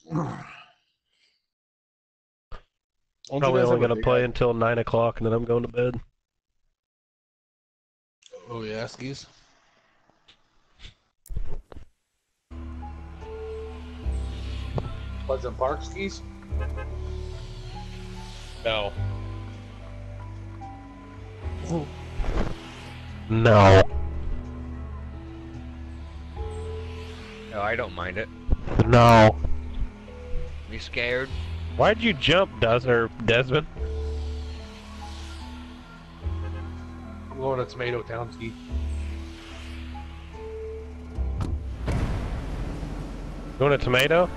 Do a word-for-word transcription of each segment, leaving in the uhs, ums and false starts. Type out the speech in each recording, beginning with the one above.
Don't you Probably guys only have a gonna big play ass? until nine o'clock, and then I'm going to bed. Oh yeah, skis. Pleasant Park skis. No. No. No, I don't mind it. No. You scared? Why'd you jump, Des or Desmond? I'm going to Tomato Town ski. Going to Tomato?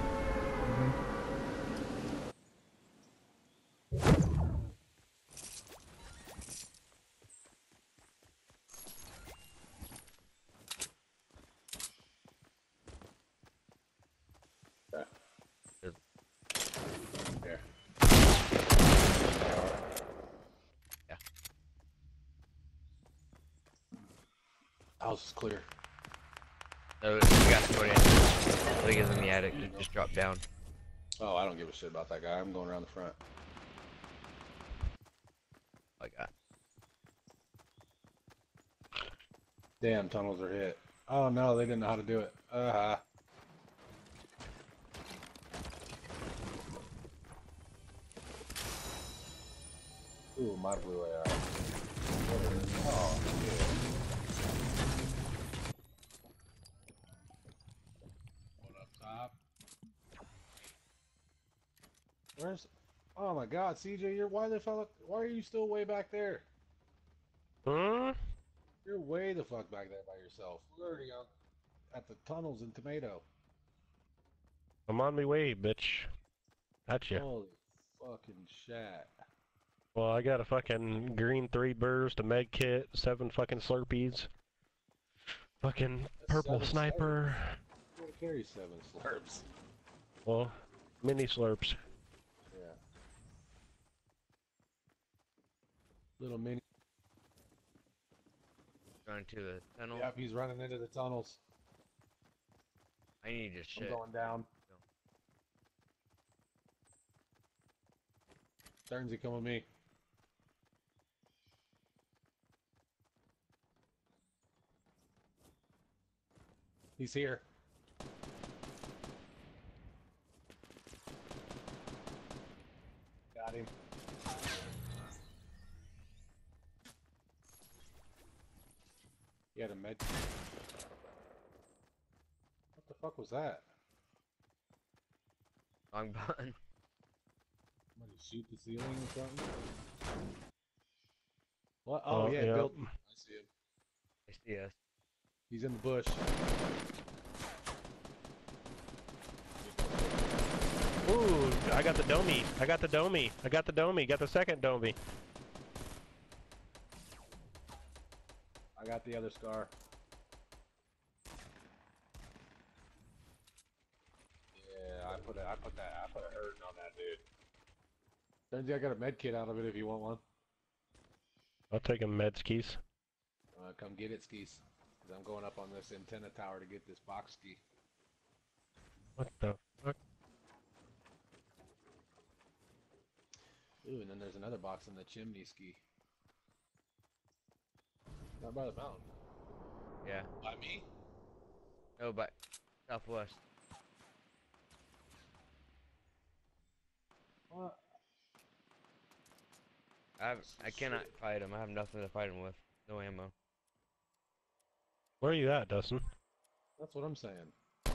There. Yeah. House is clear. No, we got to go in. I think it's in the attic. It just dropped down. Oh, I don't give a shit about that guy. I'm going around the front. I got. Damn, tunnels are hit. Oh no, they didn't know how to do it. Uh huh. Ooh, my blue A R. Oh, shit. One up top. Where's? Oh my God, C J, you're why the fuck? Why are you still way back there? Hmm? You're way the fuck back there by yourself. We're already on at the tunnels in Tomato. I'm on my way, bitch. Gotcha. Holy fucking shit. Well, I got a fucking green three burst, a med kit, seven fucking Slurpees, fucking purple Seven sniper. slurps. You gotta carry seven slurps. Well, mini slurps. Yeah. Little mini. Going to the tunnel. Yep, he's running into the tunnels. I need your shit. I'm going down. Turns, he come with me. He's here. Got him. He had a med. What the fuck was that? Wrong button. Somebody shoot the ceiling or something? What? Oh, Oh, yeah, yeah. built. I see him. I see us. He's in the bush. Ooh, I got the domey. I got the domey. I got the domey. Got the second domey. I got the other scar. Yeah, I put a, I put that, I put a hurting on that dude. Turns out I got a med kit out of it if you want one. I'll take a med skis. Uh, come get it, skis. Because I'm going up on this antenna tower to get this box ski. What the fuck? Ooh, and then there's another box in the chimney ski. Not by the mountain. Yeah. By me? No, but southwest. What? I have. I cannot fight him. I have nothing to fight him with. No ammo. Where are you at, Dustin? That's what I'm saying.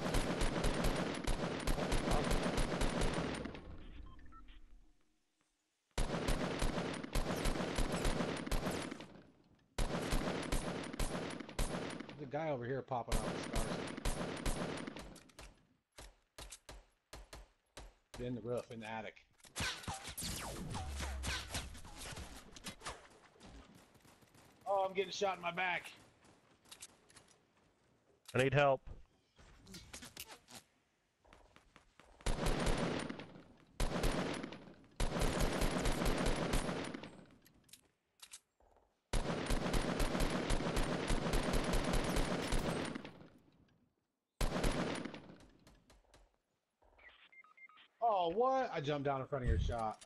There's a guy over here popping off the scars. In the roof, in the attic. Oh, I'm getting shot in my back. I need help. Oh, what? I jumped down in front of your shot.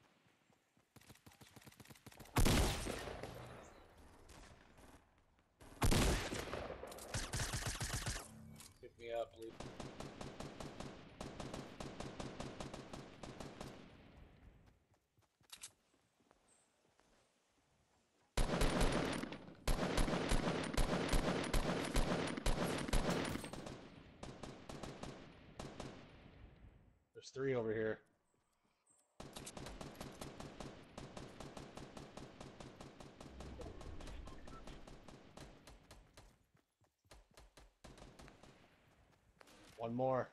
Pick me up, please. There's three over here. One more.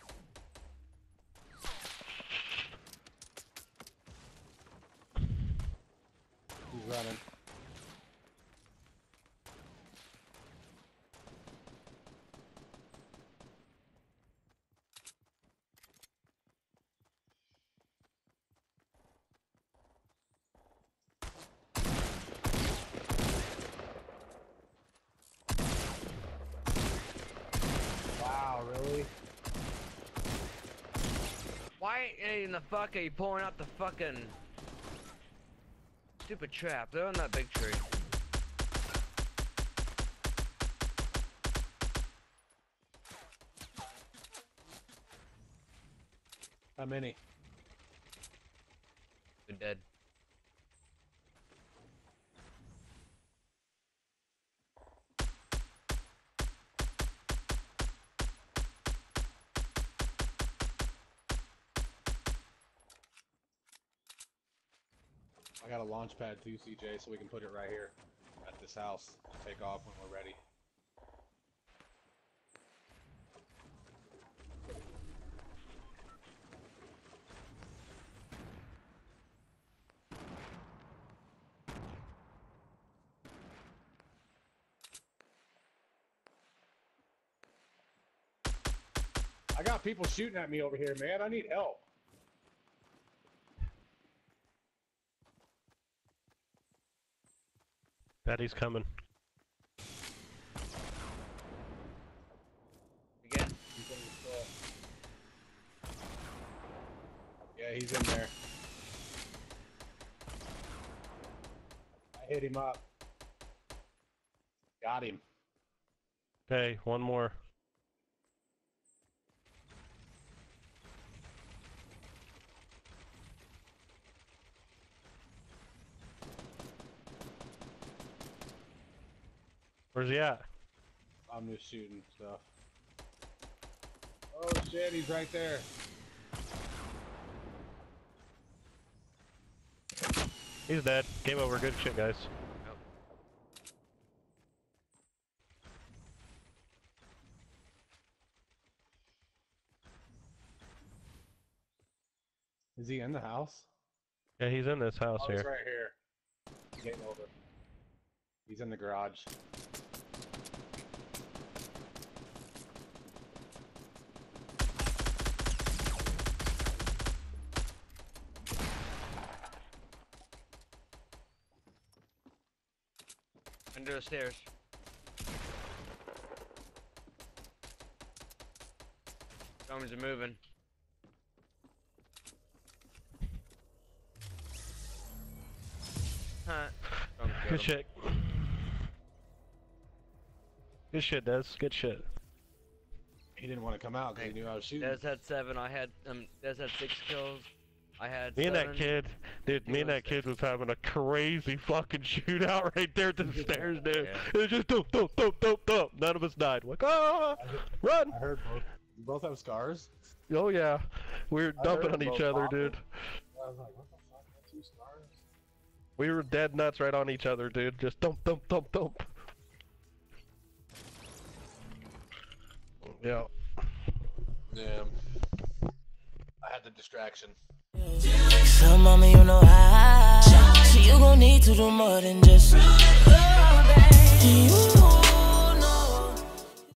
He's running. Wow, really? Why in the fuck are you pulling out the fucking stupid trap? They're on that big tree. How many? They're dead. I got a launch pad too, C J, so we can put it right here at this house. Take off when we're ready. I got people shooting at me over here, man. I need help. Daddy's coming. Again. He's in the store. Yeah, he's in there. I hit him up. Got him. Okay, one more. Where's he at? I'm just shooting stuff. Oh shit, he's right there. He's dead. Game over. Good shit, guys. Nope. Is he in the house? Yeah, he's in this house Oh, he's here. right here. He's getting over. He's in the garage. Under the stairs. Zombies are moving. Huh. Zombies got Good him. shit. Good shit, Des. Good shit. He didn't want to come out because he knew I was shooting. Des had seven. I had um. Des had six kills. I had. Me and that seven. kid, dude, me and that kid was having a crazy fucking shootout right there at the stairs, dude. Yeah. It was just dope, dope, dope, dope, dope. None of us died. Like, ah, run! I heard both. You both have scars? Oh yeah, we were I dumping heard on each both other, popping. dude. I was like, what the fuck? I have two scars? We were dead nuts right on each other, dude. Just dump, dump, dump, dump. Yeah. Yeah. I had the distraction. So mama, you know I, so you gon' need to do more than just. Do you